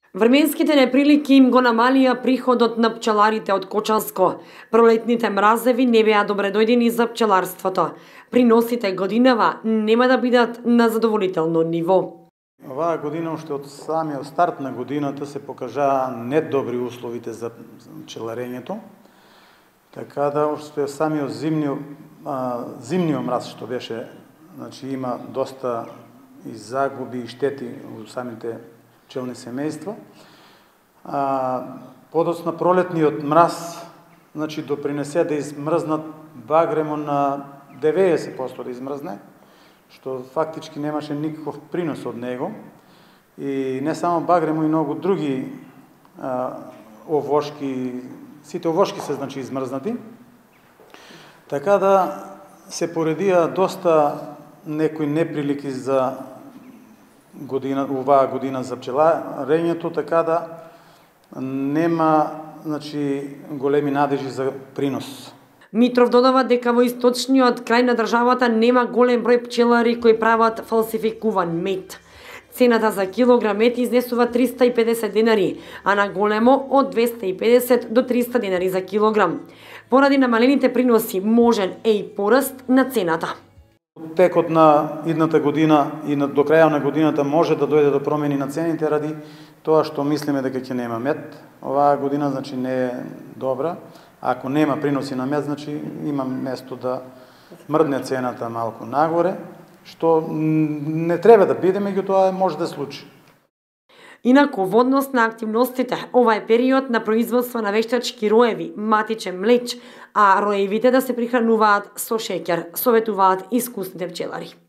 Временските неприлики им го намалија приходот на пчеларите од Кочанско. Пролетните мразеви не беа добредојдени за пчеларството. Приносите годинава нема да бидат на задоволително ниво. Оваа година, уште од самиот старт на годината, се покажаа недобри условите за пчеларењето. Така да, уште самиот зимниот мраз што беше, значи има доста и загуби и штети у самите пчелни семејства. Подоцна пролетниот мраз, значи допринесе да измрзнат багремо на 90% да измрзне, што фактички немаше никаков принос од него. И не само багремо, и многу други овошки, сите овошки се значи измрзнати. Така да се поредија доста некои неприлики за оваа година за пчеларењето, така да нема, значи, големи надежи за принос. Митров додава дека во источниот крај на државата нема голем број пчелари кои прават фалсификуван мед. Цената за килограм мед изнесува 350 денари, а на големо од 250 до 300 денари за килограм. Поради намалените приноси можен е и пораст на цената. Текот на идната година и до крајот на годината може да дојде до промени на цените ради тоа што мислиме дека ќе нема мед. Оваа година, значи, не е добра. Ако нема приноси на мед, значи има место да мрдне цената малку нагоре, што не треба да биде, меѓутоа може да случи. Инаку, во однос на активностите, ова е период на производство на вештачки роеви, матичен млеч, а роевите да се прихрануваат со шеќер, советуваат искусните пчелари.